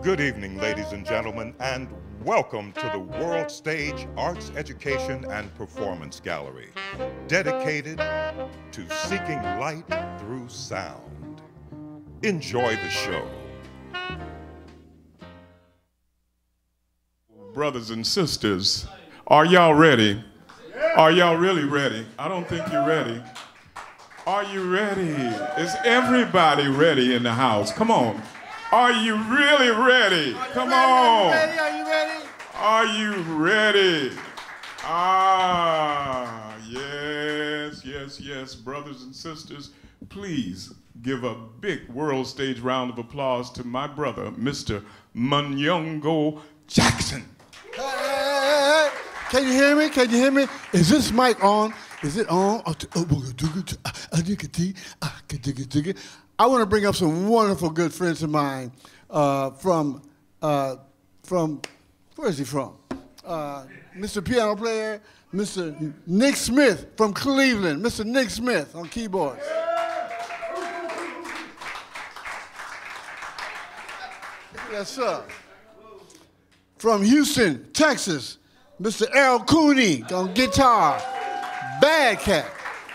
Good evening, ladies and gentlemen, and welcome to the World Stage Arts Education and Performance Gallery, dedicated to seeking light through sound. Enjoy the show. Brothers and sisters, are y'all ready? Are y'all really ready? I don't think you're ready. Are you ready? Is everybody ready in the house? Come on. Are you really ready? Come on. Are you ready? Are you ready? Ah, yes, yes, yes. Brothers and sisters, please give a big world stage round of applause to my brother, Mr. MUNYUNGO Jackson. Hey. Can you hear me? Can you hear me? Is this mic on? Is it on? I want to bring up some wonderful good friends of mine from where is he from? Mr. Piano Player, Mr. Nick Smith from Cleveland. Mr. Nick Smith on keyboards. Yes, sir. From Houston, Texas, Mr. Errol Cooney on guitar. Bad cat.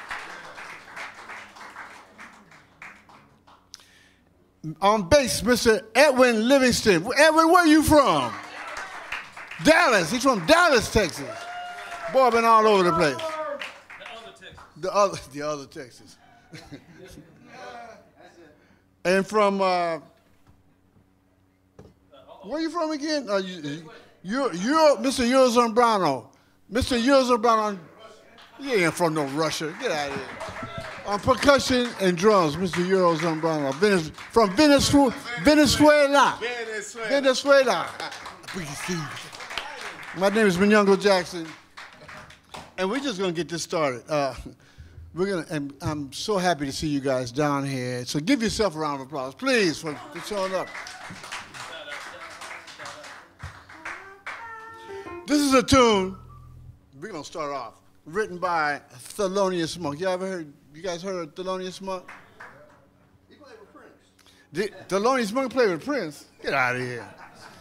On bass, Mr. Edwin Livingston. Edwin, where are you from? Dallas. He's from Dallas, Texas. Boy, been all over the place. The other Texas. And from, where are you from again? You're Mr. Yul Zambrano. Mr. Yul Zambrano. You ain't from no Russia. Get out of here. On percussion and drums, Mr. Yul Zambrano. From Venezuela. Venezuela. My name is MUNYUNGO Jackson. And we're just going to get this started. And I'm so happy to see you guys down here. So give yourself a round of applause, please, for showing up. This is a tune, we're going to start off, written by Thelonious Monk. You guys heard of Thelonious Monk? He played with Prince. Thelonious Monk played with Prince? Get out of here.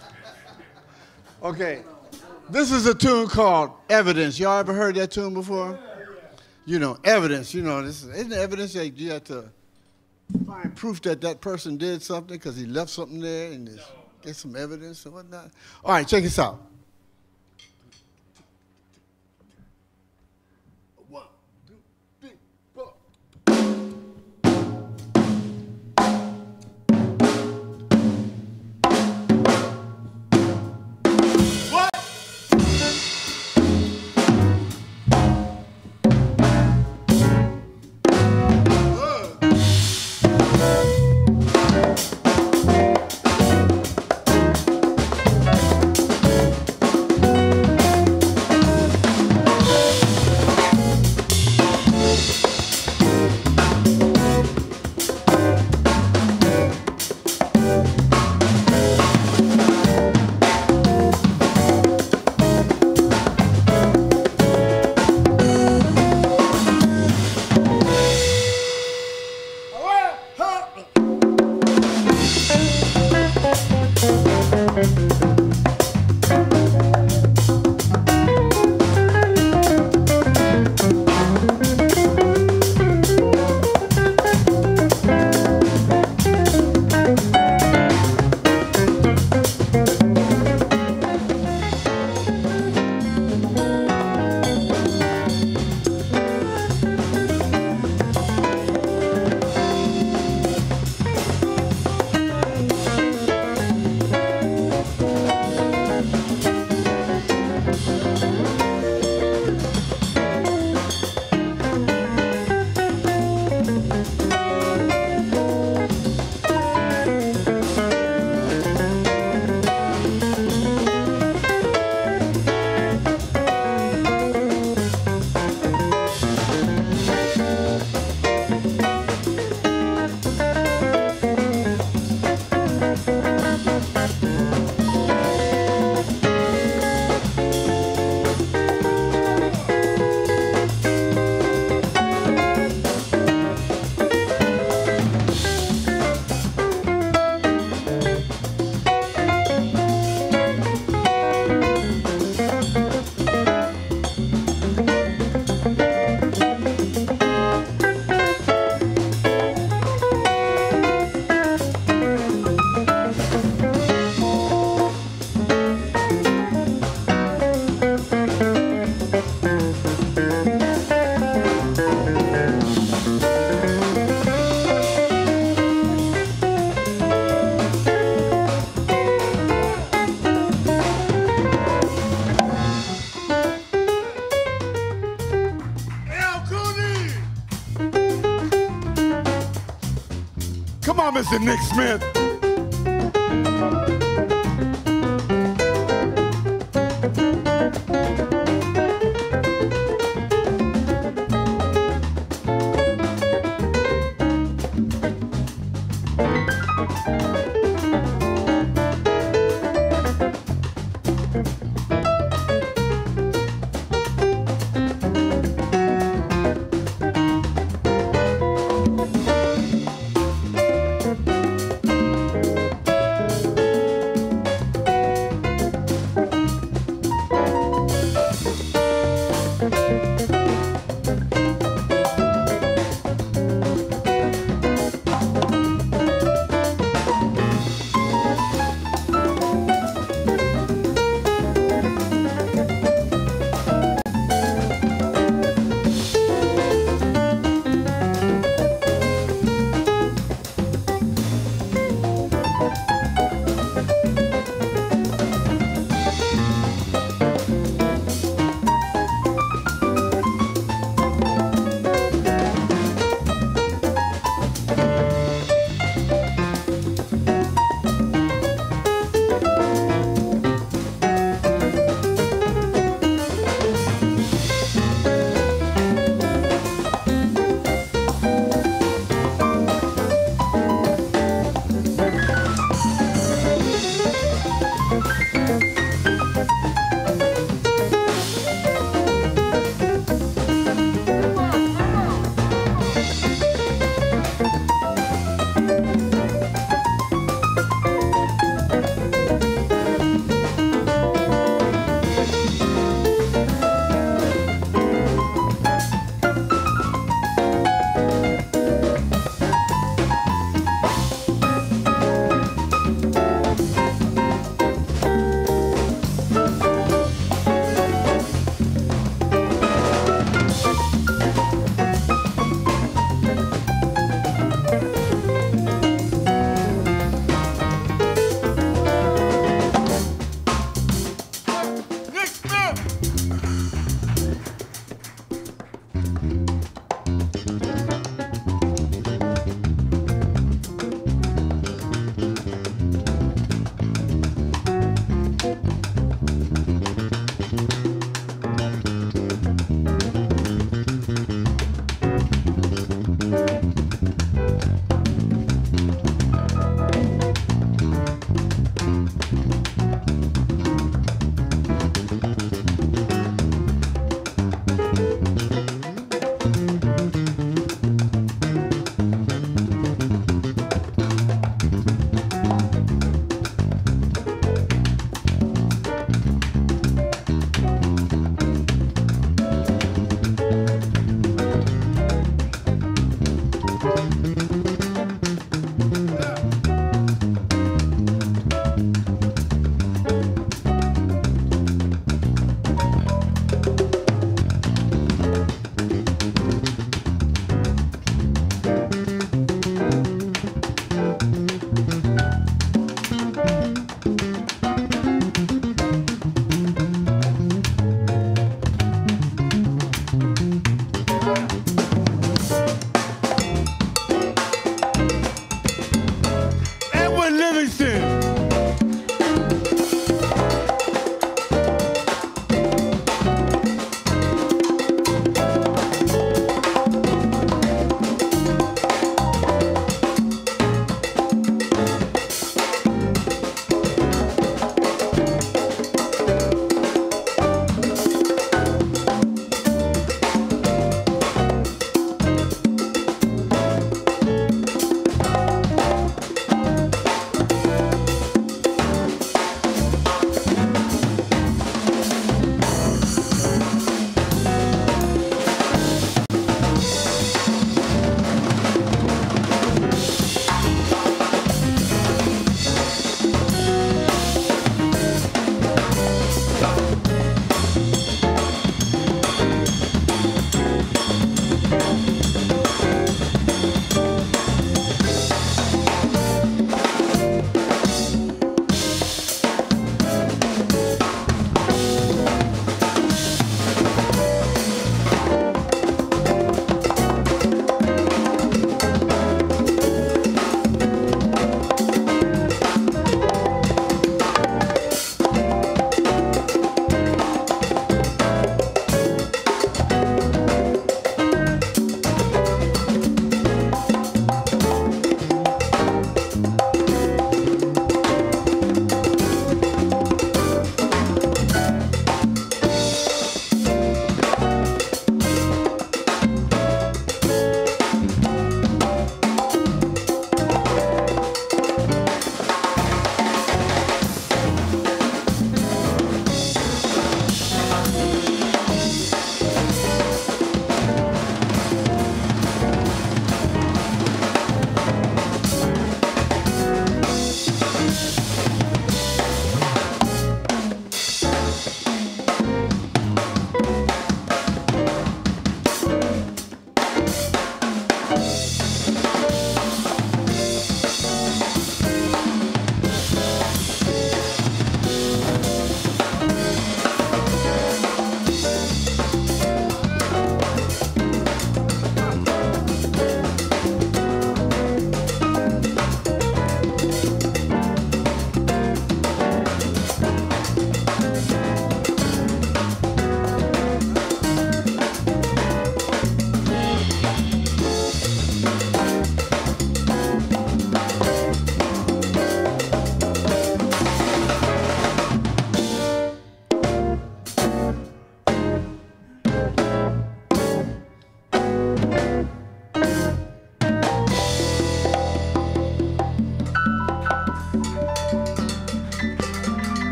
Okay, this is a tune called Evidence. Y'all ever heard that tune before? You know, evidence, isn't evidence that you have to find proof that that person did something because he left something there and get some evidence and whatnot? All right, check this out. Mr. Nick Smith.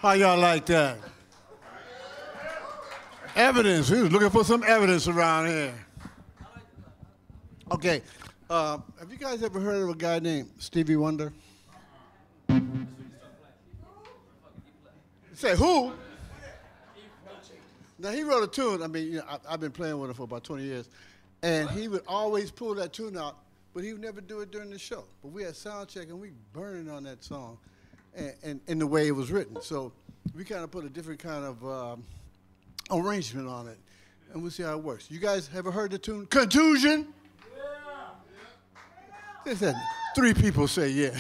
How y'all like that? Evidence. We was looking for some evidence around here. Okay. Have you guys ever heard of a guy named Stevie Wonder? Say who? Now he wrote a tune. I mean, you know, I've been playing with him for about 20 years, and he would always pull that tune out, but he would never do it during the show. But we had sound check, and we burning on that song, and in the way it was written. So we kind of put a different kind of arrangement on it, and we'll see how it works. You guys ever heard the tune Contusion? They said 3 people say yeah.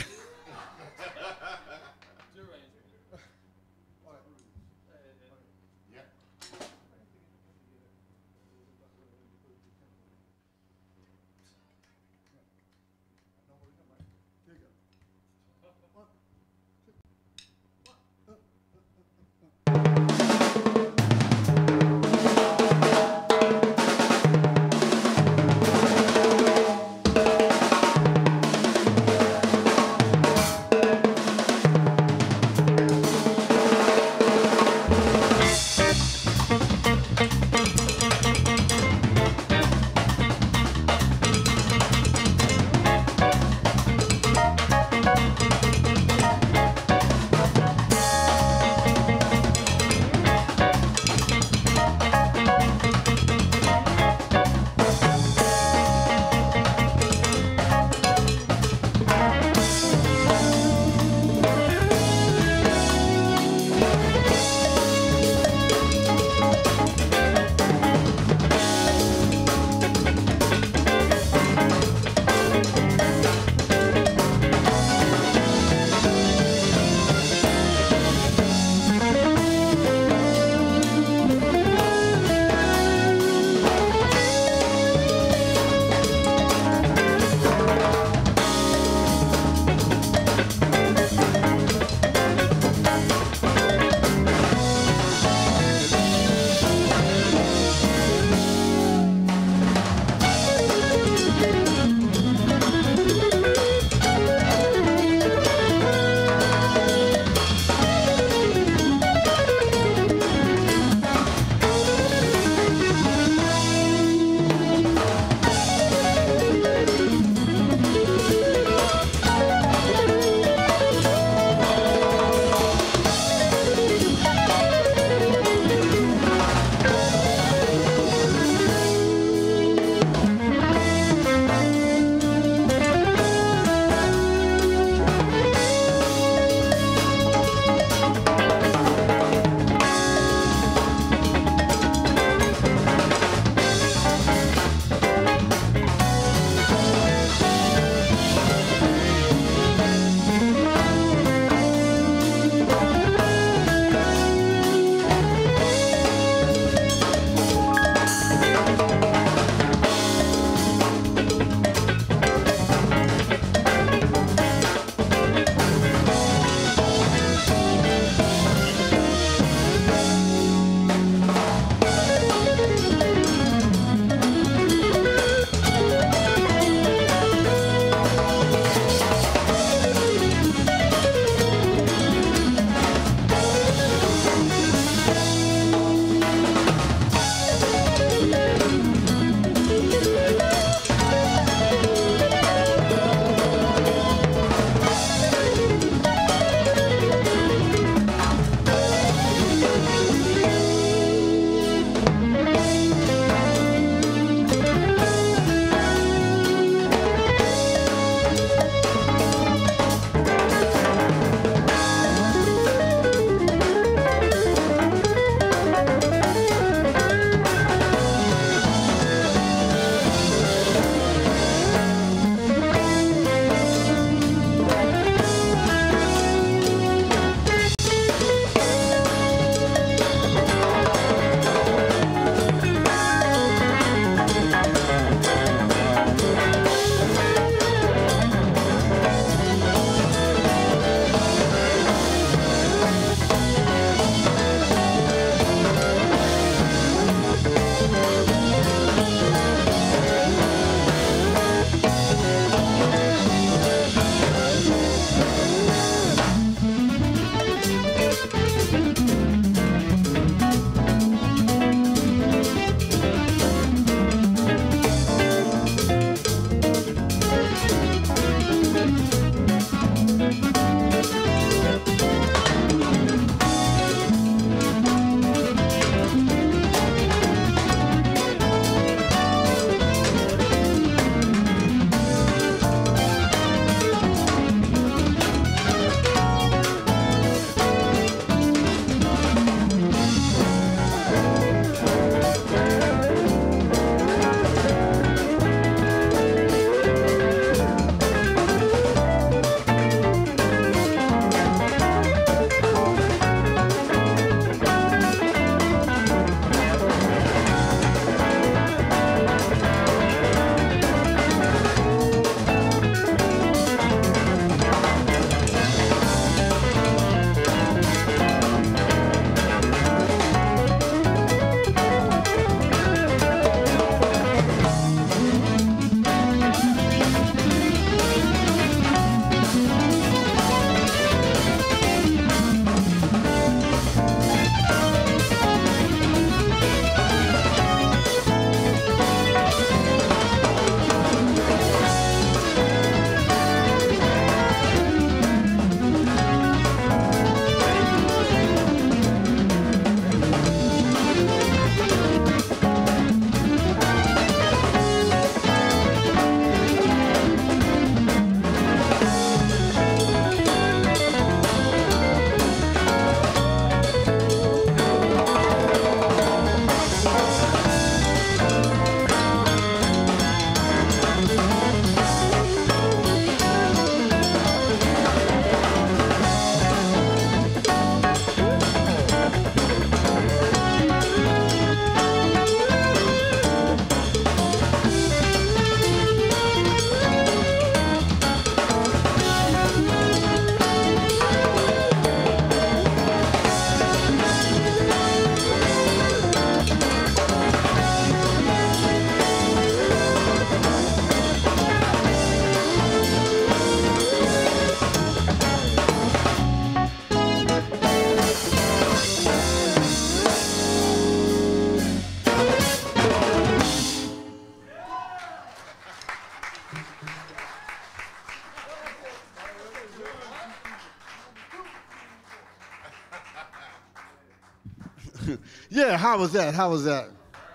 Yeah, how was that? How was that?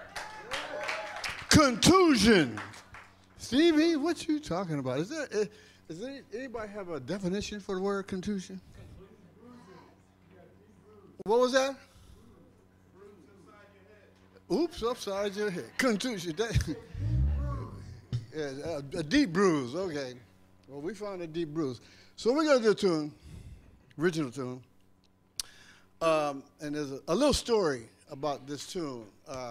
Contusion. Stevie, what you talking about? Does anybody have a definition for the word contusion? What was that? Oops, upside your head. Contusion. Yeah, a deep bruise. Okay. Well, we found a deep bruise. So we're going to do a tune, original tune. And there's a little story about this tune.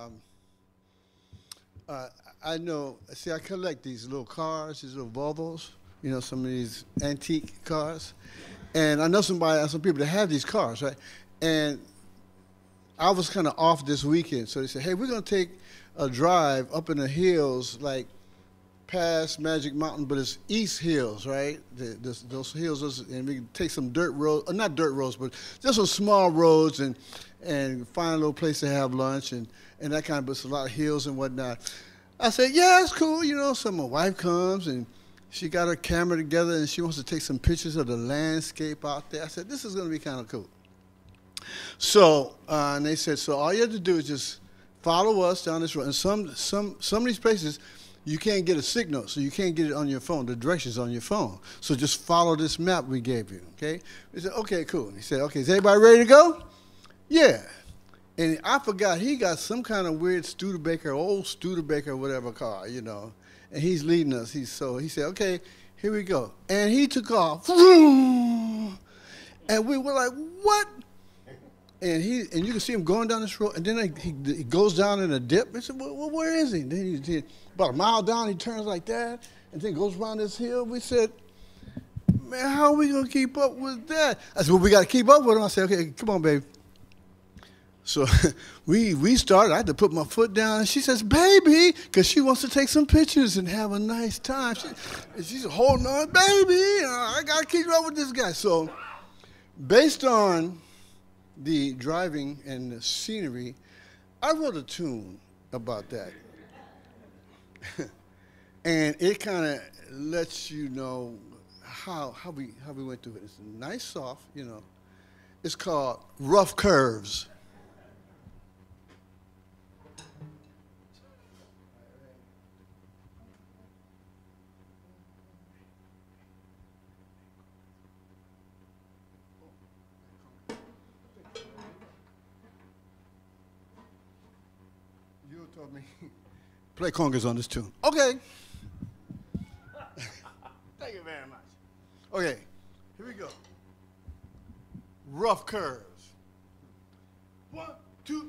I know, see, I collect these little cars, these little Volvos, you know, some of these antique cars. And I know some people that have these cars, right? And I was kind of off this weekend, so they said, hey, we're going to take a drive up in the hills, like past Magic Mountain, but it's East Hills, right? Those hills, and we can take some dirt roads, not dirt roads, but just some small roads and find a little place to have lunch and that kind of, but it's a lot of hills and whatnot. I said, yeah, it's cool, you know, so my wife comes and she got her camera together and she wants to take some pictures of the landscape out there. I said, this is going to be kind of cool. So, and they said, so all you have to do is just follow us down this road. And some of these places, you can't get a signal, so you can't get it on your phone. The directions on your phone. So just follow this map we gave you, okay? We said, okay, cool. And he said, okay, is everybody ready to go? Yeah. And I forgot, he got some kind of weird Studebaker, old Studebaker, whatever car, you know. And he's leading us. He said, okay, here we go. And he took off. And we were like, what? And you can see him going down this road, and then he goes down in a dip. I said, well, where is he? Then he about a mile down, he turns like that, and then goes around this hill. We said, man, how are we going to keep up with that? I said, well, we got to keep up with him. I said, okay, come on, baby. So we started. I had to put my foot down, and she says, baby, because she wants to take some pictures and have a nice time. She's holding on, baby, I got to keep up with this guy. So based on the driving and the scenery, I wrote a tune about that. And it kind of lets you know how we went through it. It's nice, soft, you know. It's called Rough Curves. You told me play congas on this tune. Okay. Thank you very much. Okay, here we go. Rough Curves. 1, 2.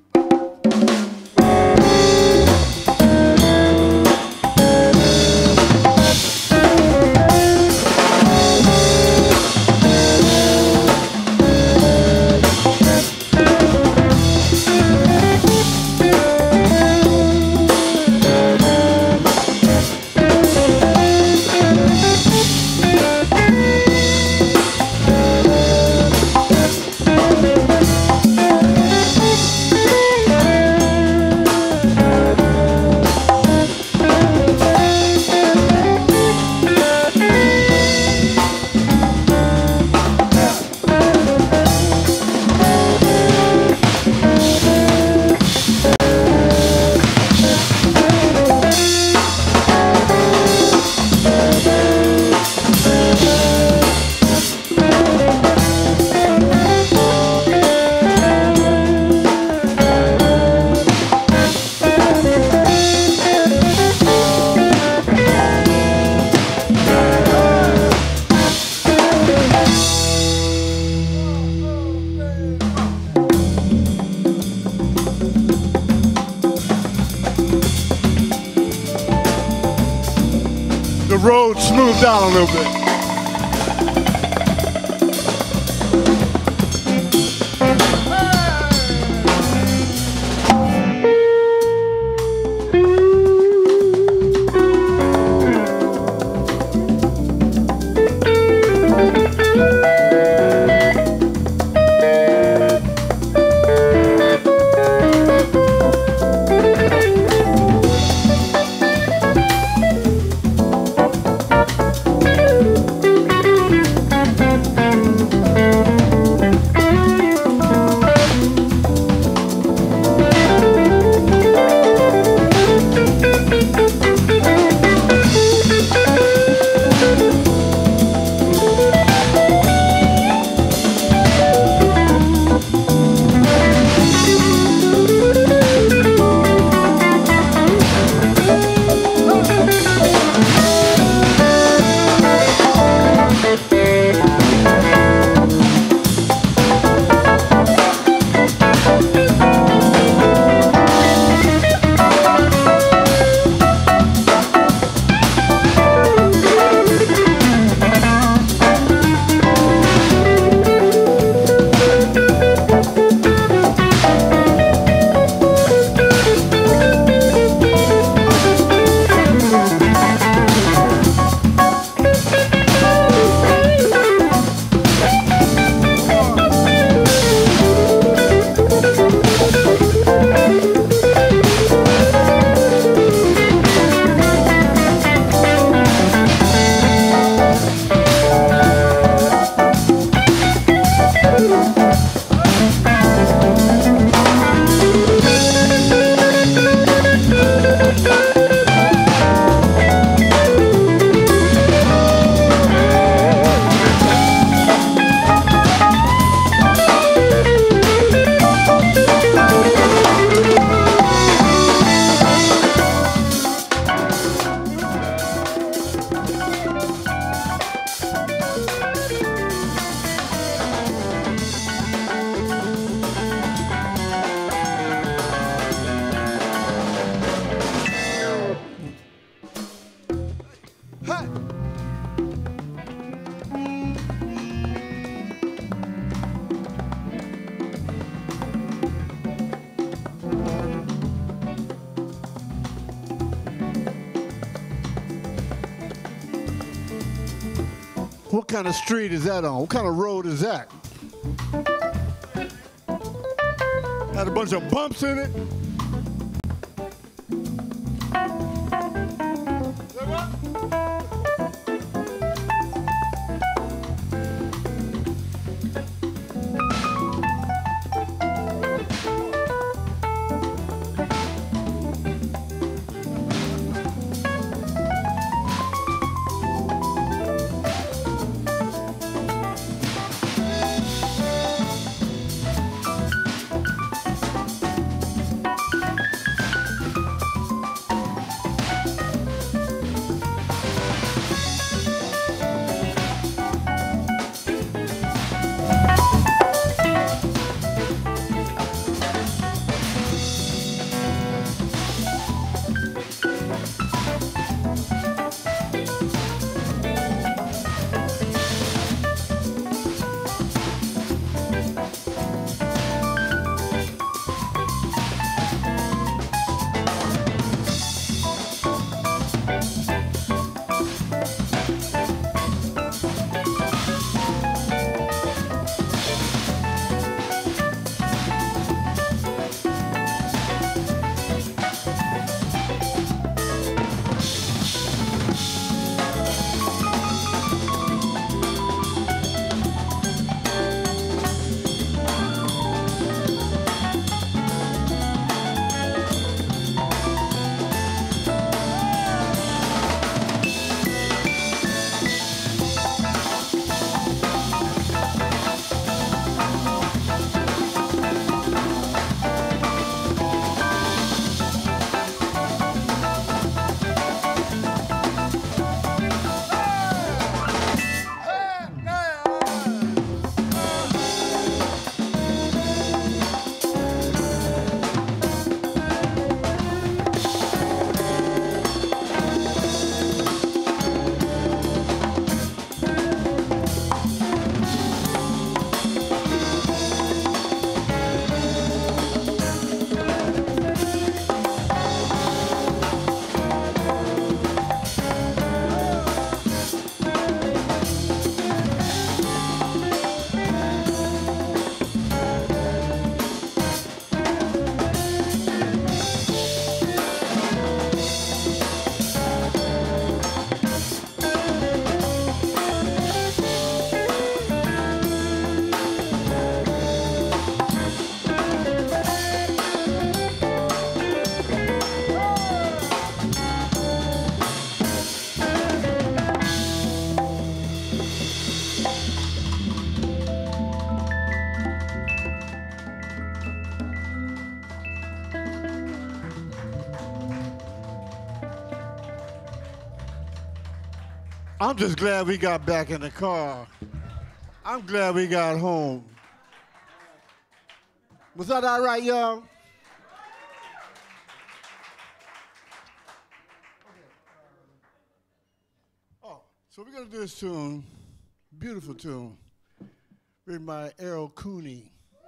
The road smoothed down a little bit. Hey! What kind of street is that on? What kind of road is that? Had a bunch of bumps in it. I'm just glad we got back in the car. I'm glad we got home. Was that all right, y'all? Oh, so we're going to do this tune, beautiful tune, written by Errol Cooney.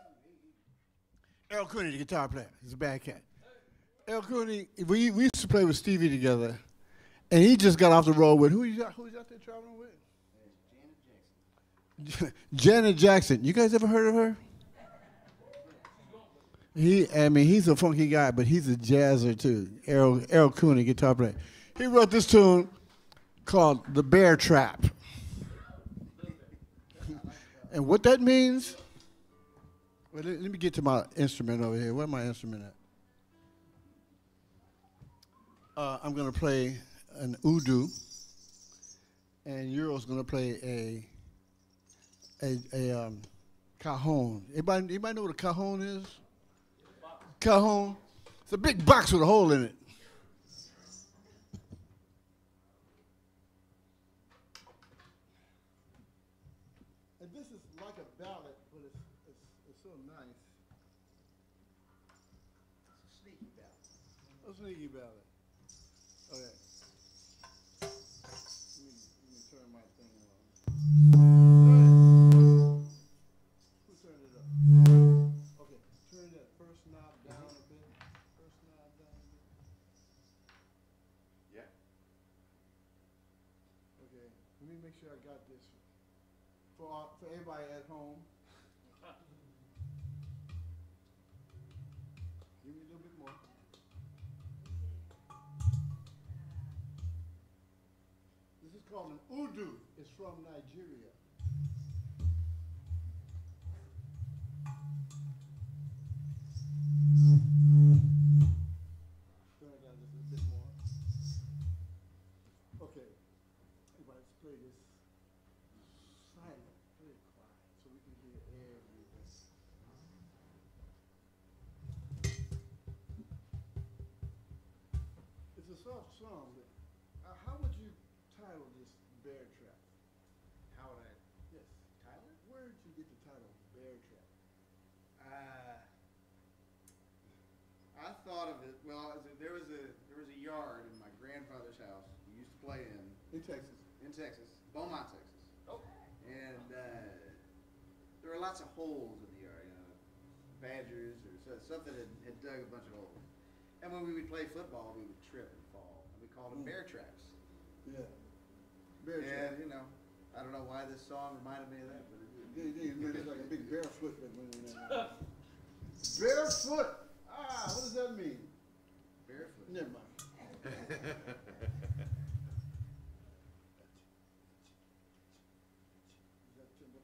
Errol Cooney, the guitar player. He's a bad cat. Errol Cooney, we used to play with Stevie together, and he just got off the road with, who's out there traveling with? Janet Jackson. You guys ever heard of her? He's a funky guy, but he's a jazzer too. Errol Cooney, guitar player. He wrote this tune called "The Bear Trap," and what that means. Well, let me get to my instrument over here. Where's my instrument at? I'm gonna play an oudou, and Euro's gonna play a cajon. Anybody know what a cajon is? Cajon. It's a big box with a hole in it. And this is like a ballad, but it's so nice. It's a sneaky ballad. A sneaky ballad. Okay. Okay, let me make sure I got this for everybody at home. Give me a little bit more. This is called an Udu. It's from Nigeria. So I got just a bit more. Okay, everybody, let's play this silent, play it quiet, so we can hear everything. It's a soft song, but how would you title this Bear Trap? How would I Yes. title it? Where did you get the title Bear Trap? I thought of it. Well, there was a yard in my grandfather's house we used to play In Texas. in Texas, Beaumont, Texas. Oh. And there were lots of holes in the yard. You know, badgers or something had dug a bunch of holes. And when we would play football, we would trip and fall. And we called them bear traps. Yeah. Bear Trap. And you know, I don't know why this song reminded me of that, but it It made it like a big barefoot that went in there. Barefoot! Ah, what does that mean? barefoot. Never mind. Is that timber?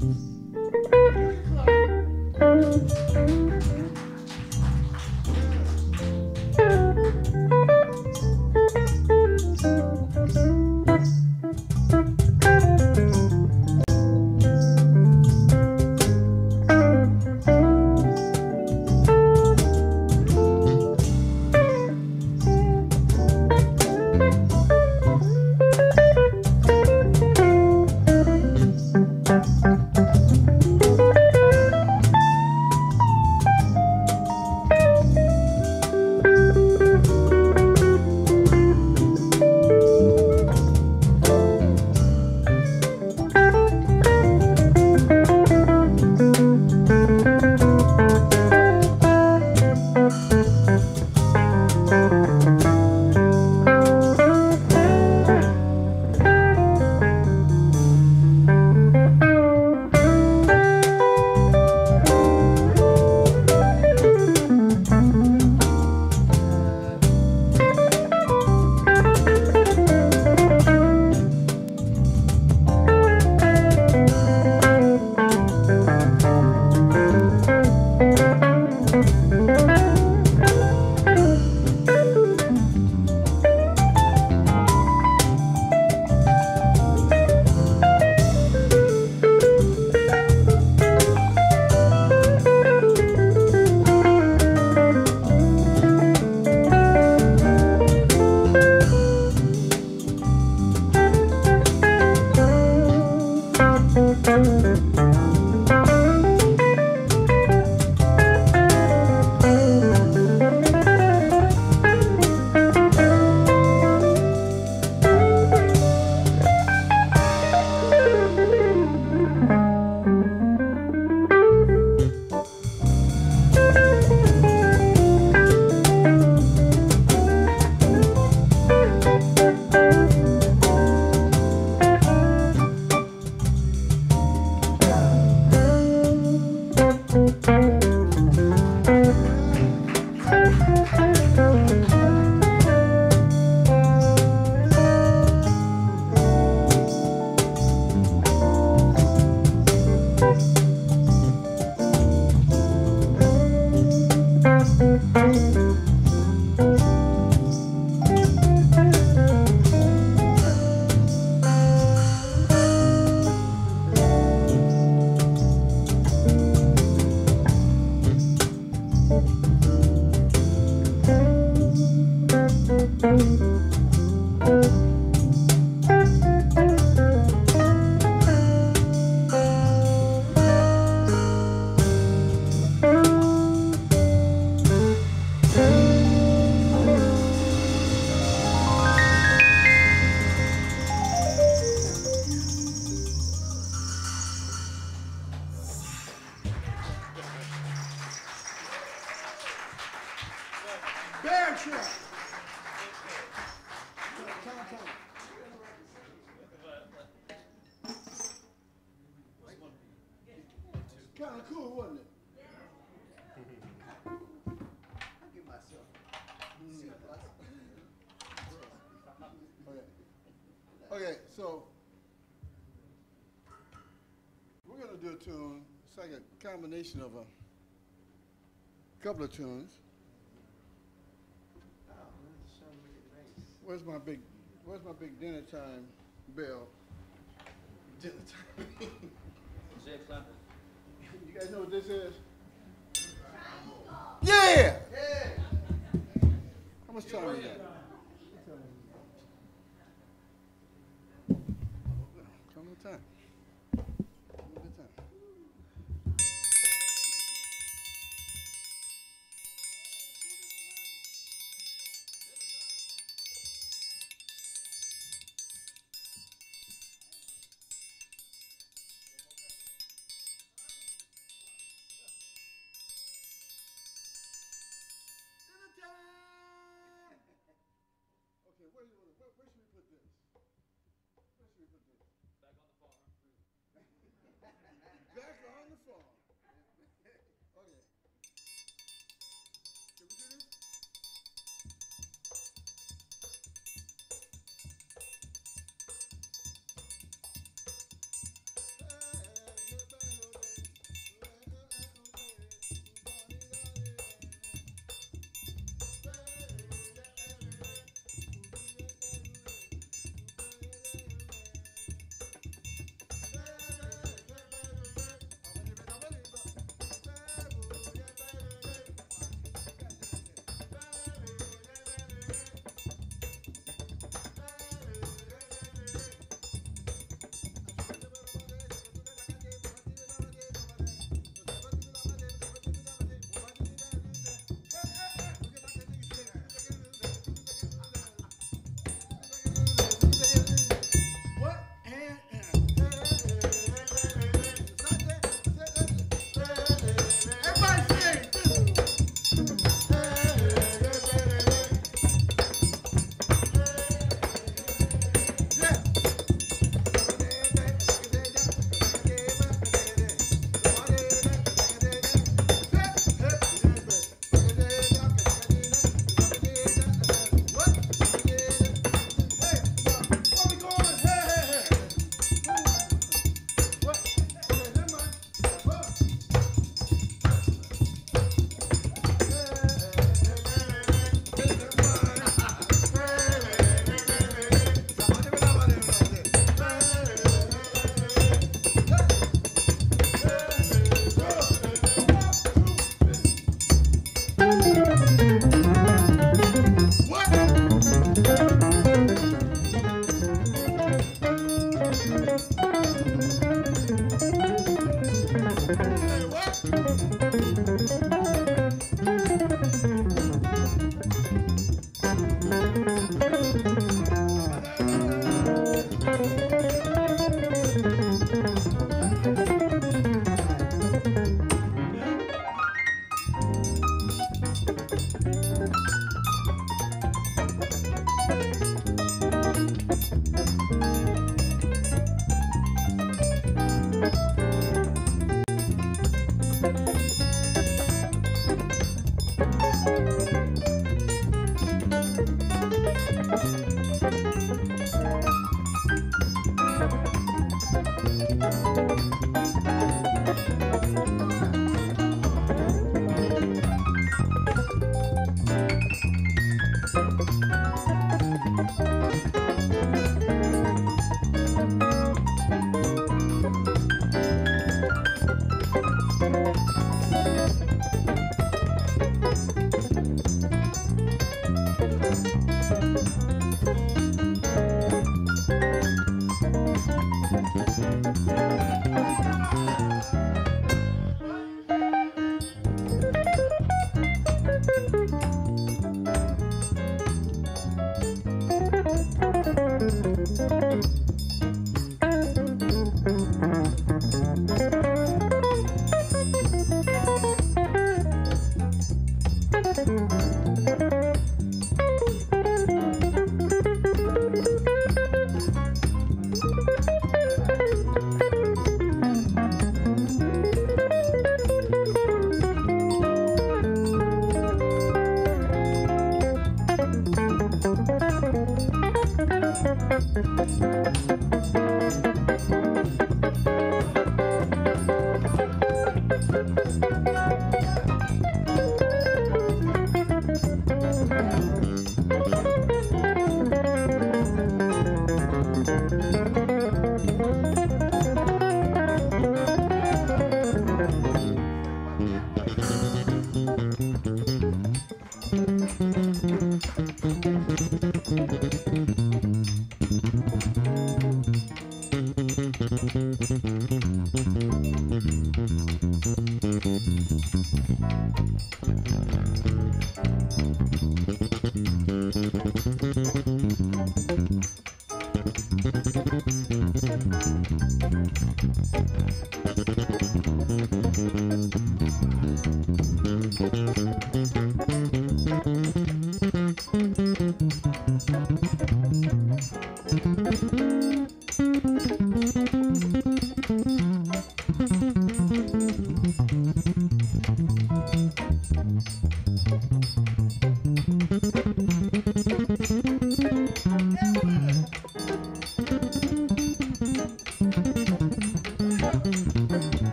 Bear trap. Kind of cool, wasn't it? I'll give myself C plus. Okay, so we're gonna do a tune. It's like a combination of a couple of tunes. Oh, let's show me the race. Where's my big dinner time bell? Dinner time. You guys know what this is? Yeah! How much time we got? Come on time. Good time. Okay, where should we put this? Where should we put this? Back on the farm.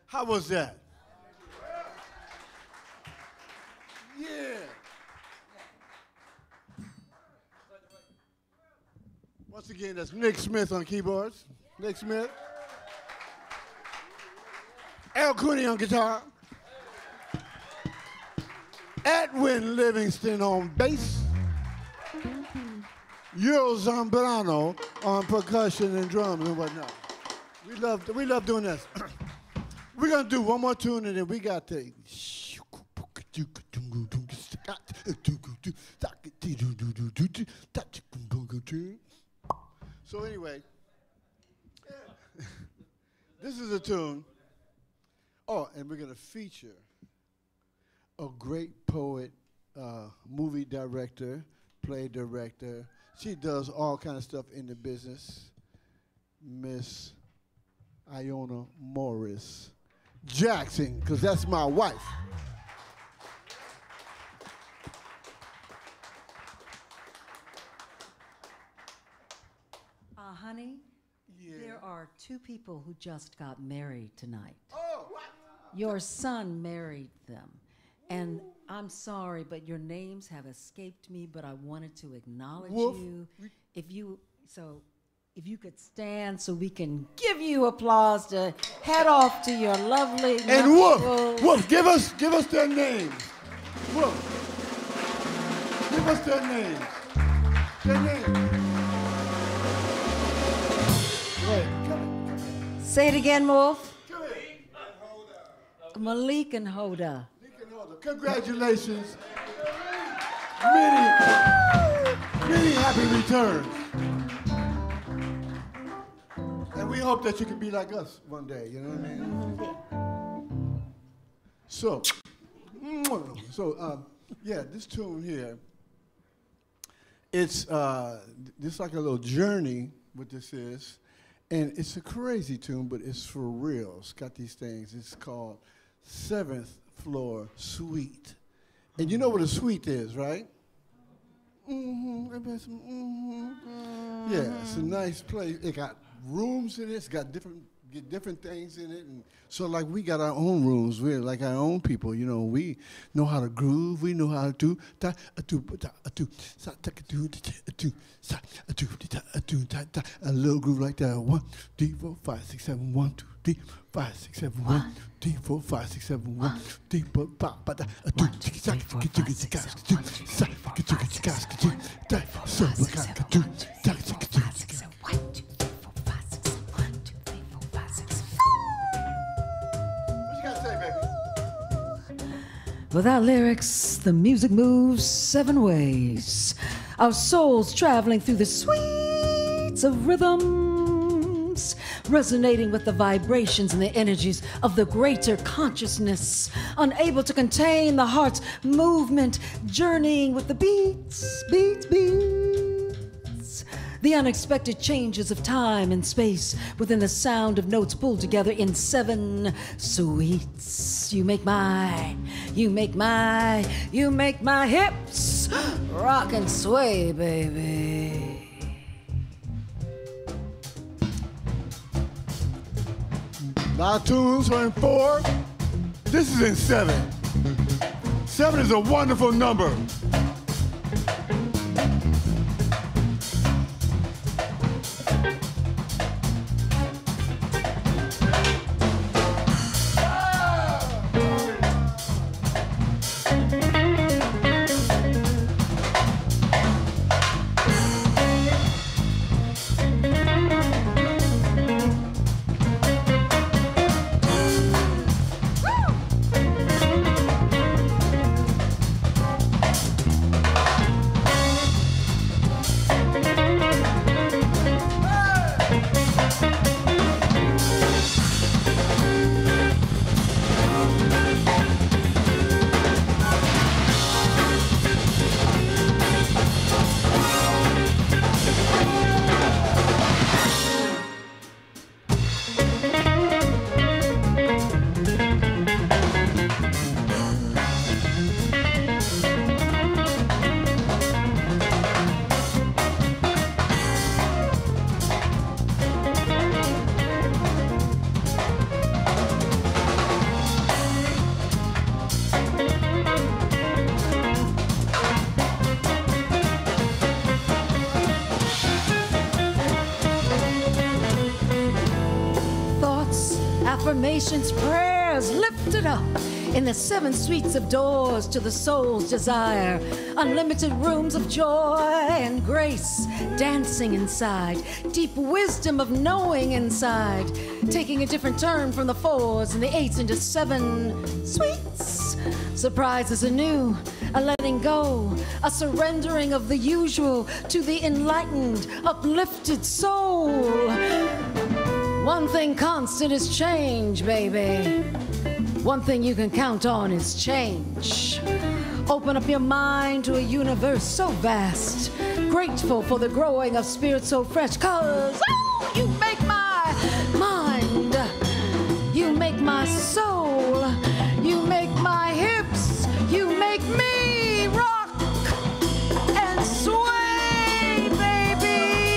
How was that? Yeah. Once again, that's Nick Smith on keyboards. Nick Smith. Al Cooney on guitar. Edwin Livingston on bass. Earl Zambrano on percussion and drums and whatnot. We love doing this. We're gonna do one more tune and then we got the. So anyway, this is a tune. Oh, and we're gonna feature a great poet, movie director, play director. She does all kind of stuff in the business. Miss Iona Morris Jackson, because that's my wife. Honey, Yeah. there are two people who just got married tonight. Oh, what? Your son married them. And I'm sorry, but your names have escaped me, but I wanted to acknowledge Wolf. you. If you could stand so we can give you applause to head off to your lovely And nuptials. Wolf, give us their names. Wolf, give us their names. Their names. Wait, come Say it again, Wolf. here. Malik and Hoda. Come here. Congratulations. Many happy returns. And we hope that you can be like us one day, you know what I mean? So, yeah, this tune here, it's this like a little journey, what this is. And it's a crazy tune, but it's for real. It's got these things. It's called 7th Floor Suite. And you know what a suite is, right? Yeah, it's a nice place. It got rooms in it. It's got different things in it. And so like we got our own rooms. We're like our own people. You know, we know how to groove. We know how to do a little groove like that. 1, 3, 4, 5, 6, 7, 1, 2, 3, 5, 6, 7, 1, 3, 4, 5, 6, 7, 1, 3, 4, 5, Without lyrics, the music moves 7 ways. Our souls traveling through the sweets of rhythms, resonating with the vibrations and the energies of the greater consciousness, unable to contain the heart's movement, journeying with the beats. The unexpected changes of time and space within the sound of notes pulled together in 7 suites. You make my hips rock and sway, baby. A lot of tunes are in 4. This is in 7. 7 is a wonderful number. nation's prayers lifted up in the 7 suites of doors to the soul's desire. Unlimited rooms of joy and grace dancing inside. Deep wisdom of knowing inside. Taking a different turn from the 4s and the 8s into 7 suites. Surprises anew, a letting go, a surrendering of the usual to the enlightened, uplifted soul. One thing constant is change, baby. One thing you can count on is change. Open up your mind to a universe so vast. Grateful for the growing of spirit so fresh. 'Cause oh, you make my mind. You make my soul. You make my hips. You make me rock and sway, baby.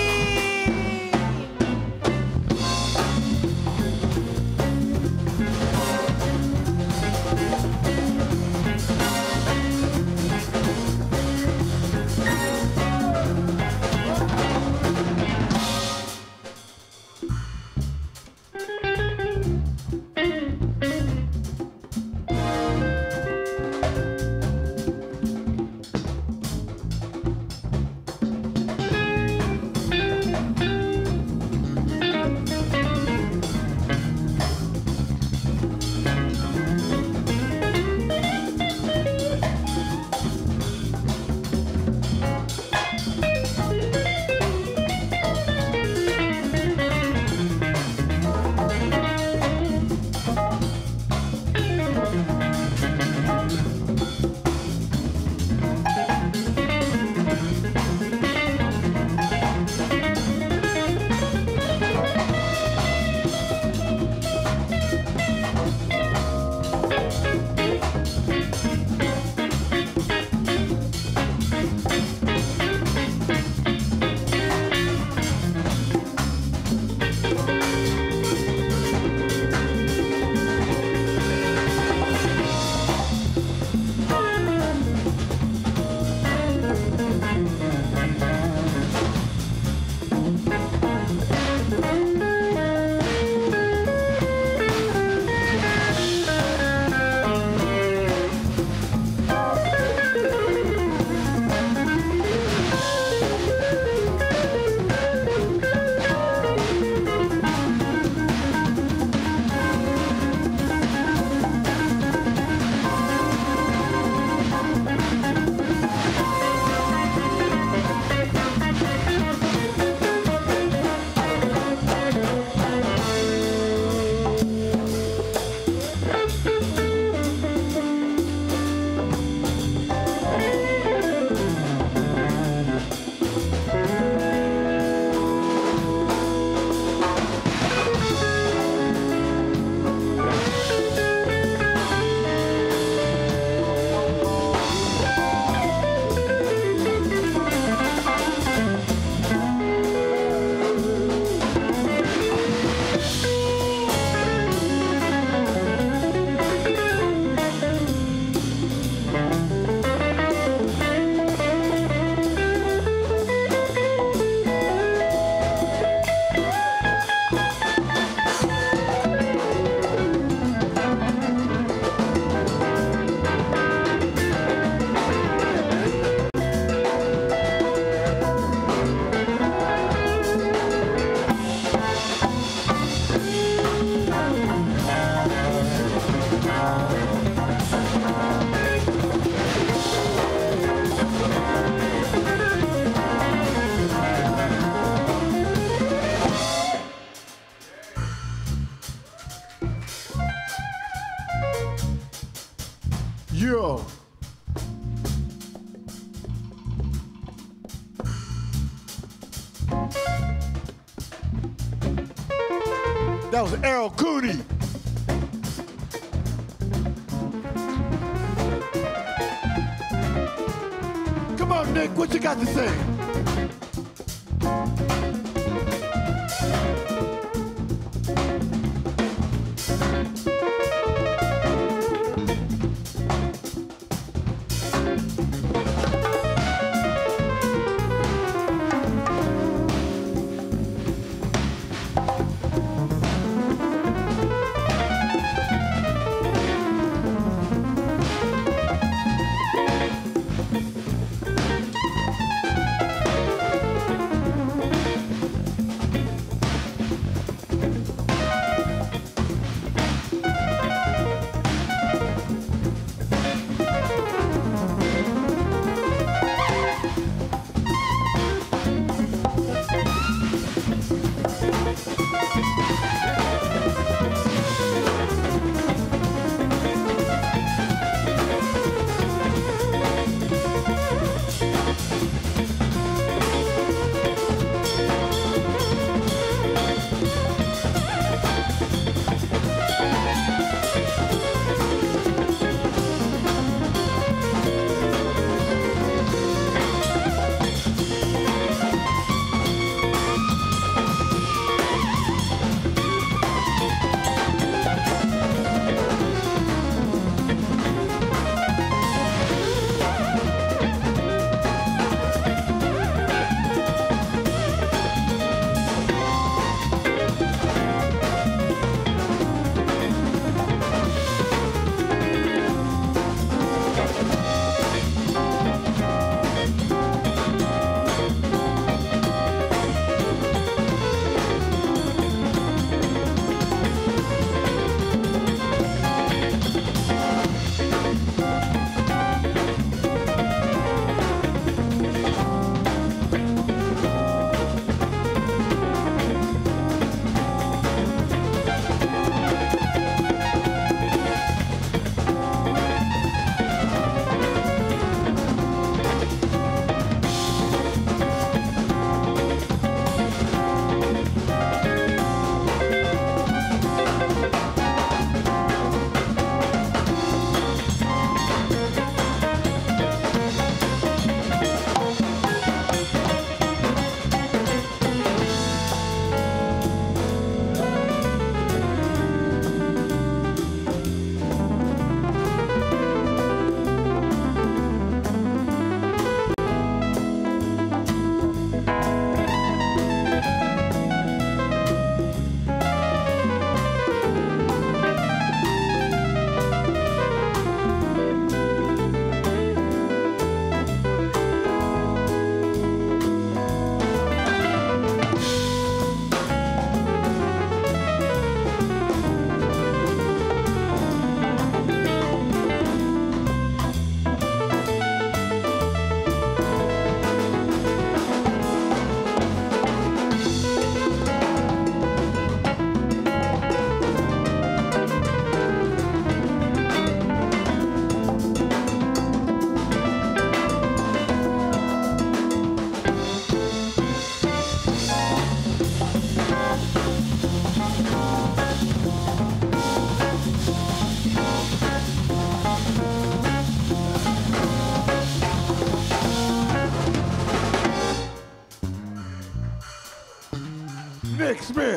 Yo. That was Errol Cooney. Come on, Nick, what you got to say? Shakespeare.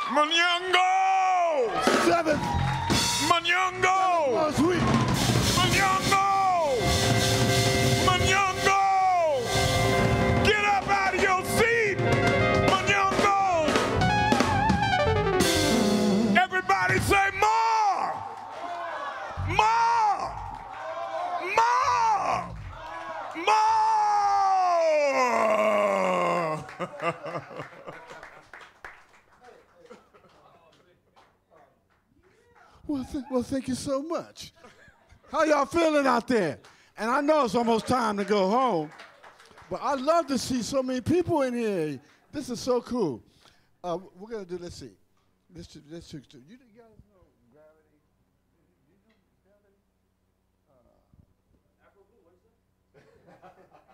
MUNYUNGO! 7th. MUNYUNGO! Last week. MUNYUNGO! MUNYUNGO! Get up out of your seat! MUNYUNGO! Everybody say more! More! More! More! Well, thank you so much. How y'all feeling out there? And I know it's almost time to go home, but I love to see so many people in here. This is so cool. We're gonna do. Let's see. Let's you guys know gravity. Do you know gravity? Afro Blue, what is that?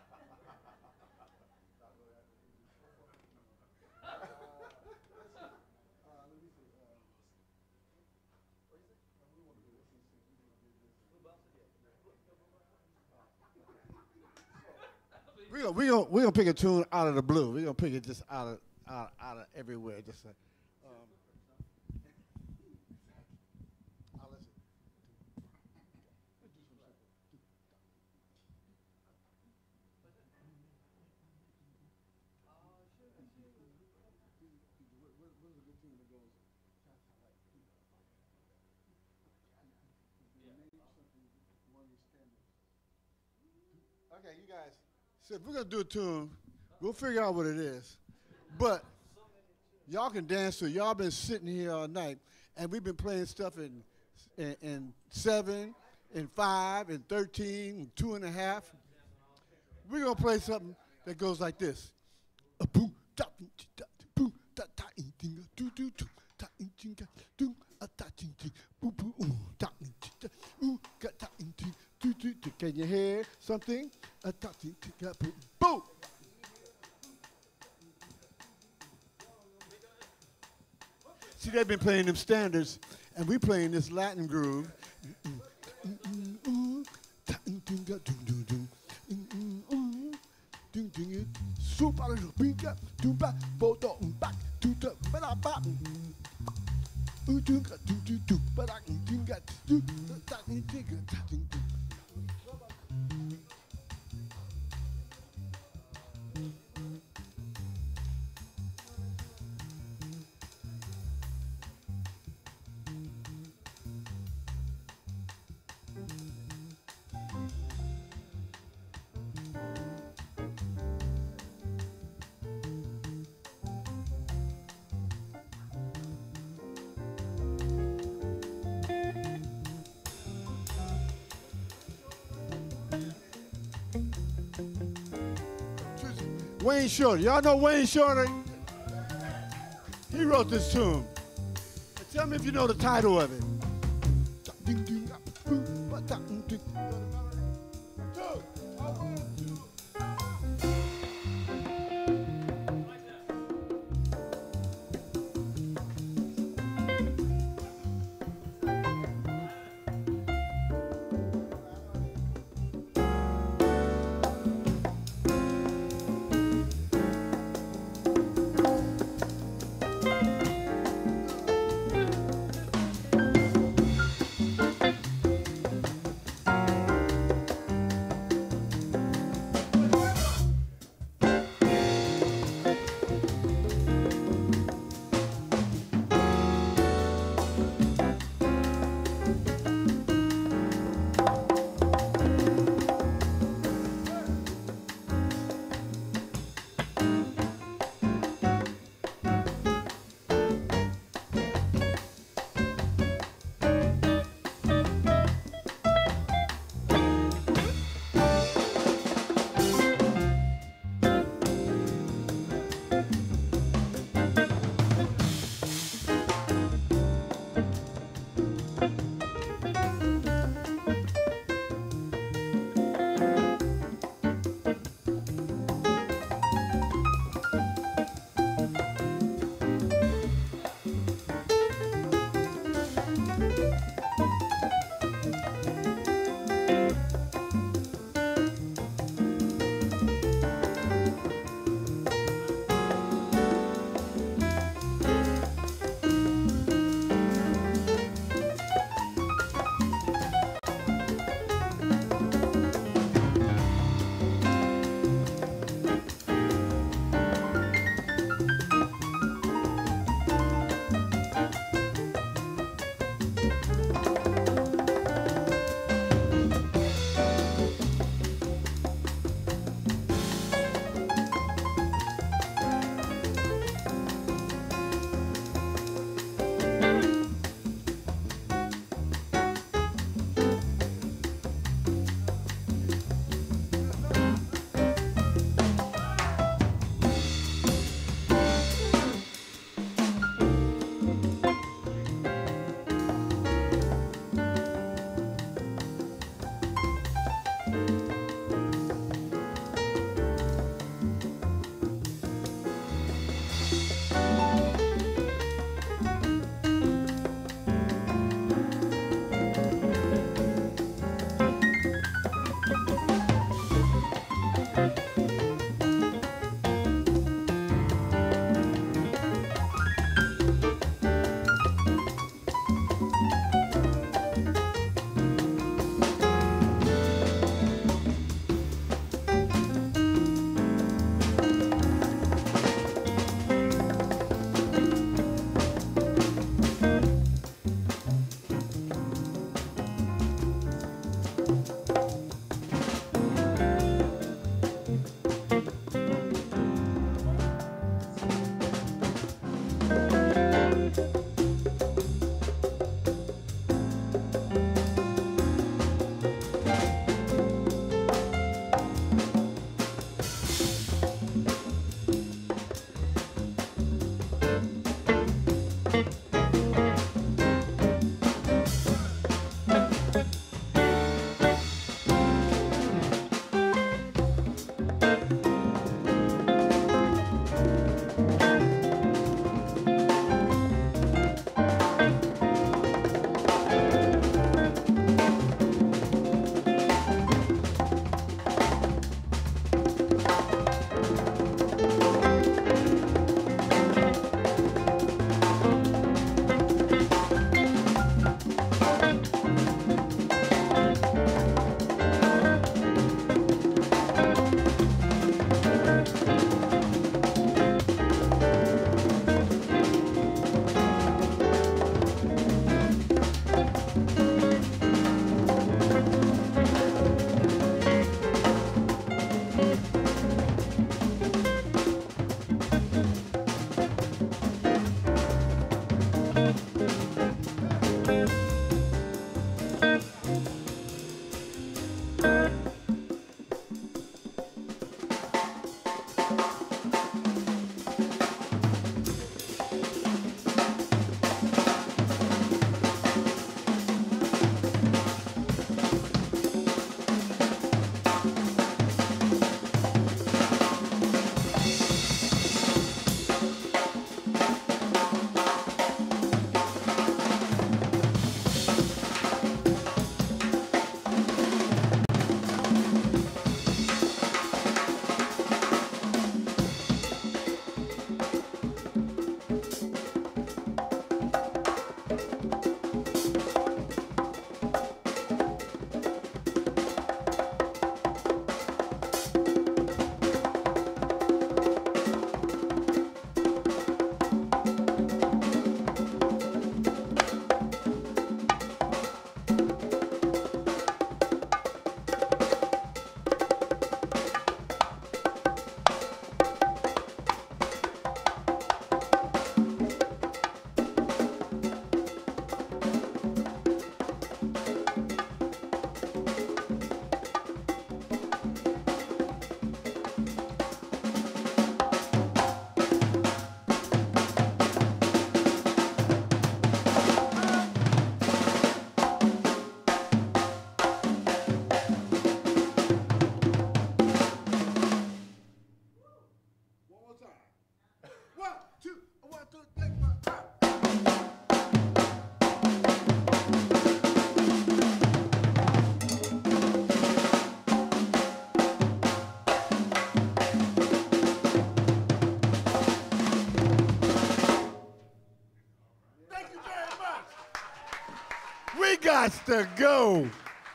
We're gonna pick a tune out of the blue. We're gonna pick it just out of everywhere. Just like, okay, you guys. So if we're gonna do a tune, we'll figure out what it is. But y'all can dance to it. Y'all been sitting here all night, and we've been playing stuff in 7, in 5, in 13, in 2.5. We're gonna play something that goes like this. Can you hear something? Boom! See, they've been playing them standards, and we playing this Latin groove. Wayne Shorter. Y'all know Wayne Shorter? He wrote this tune. Tell me if you know the title of it. We got to go.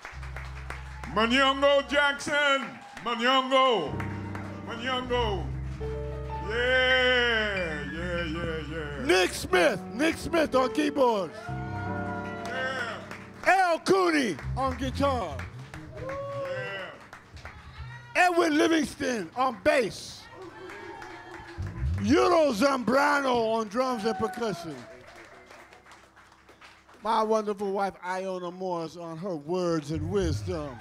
MUNYUNGO Jackson. MUNYUNGO. MUNYUNGO. Yeah. Nick Smith on keyboards. Yeah. Al Cooney on guitar. Yeah. Edwin Livingston on bass. Euro Zambrano on drums and percussion. My wonderful wife, Iona Morris, on her words and wisdom.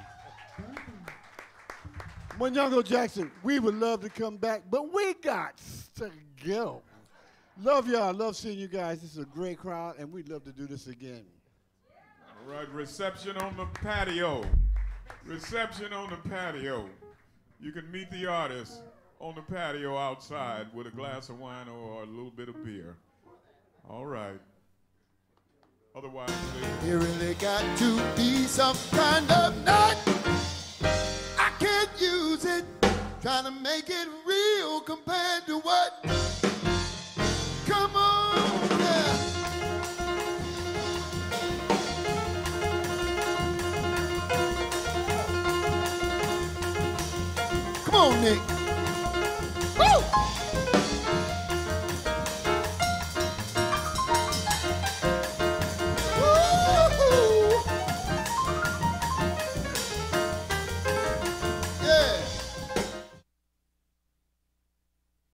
MUNYUNGO Jackson, we would love to come back, but we got to go. Love y'all. Love seeing you guys. This is a great crowd, and we'd love to do this again. All right, reception on the patio. Reception on the patio. You can meet the artist on the patio outside with a glass of wine or a little bit of beer. All right. Otherwise, You really got to be some kind of nut. I can't use it. Trying to make it real compared to what? Come on, yeah. Come on, Nick.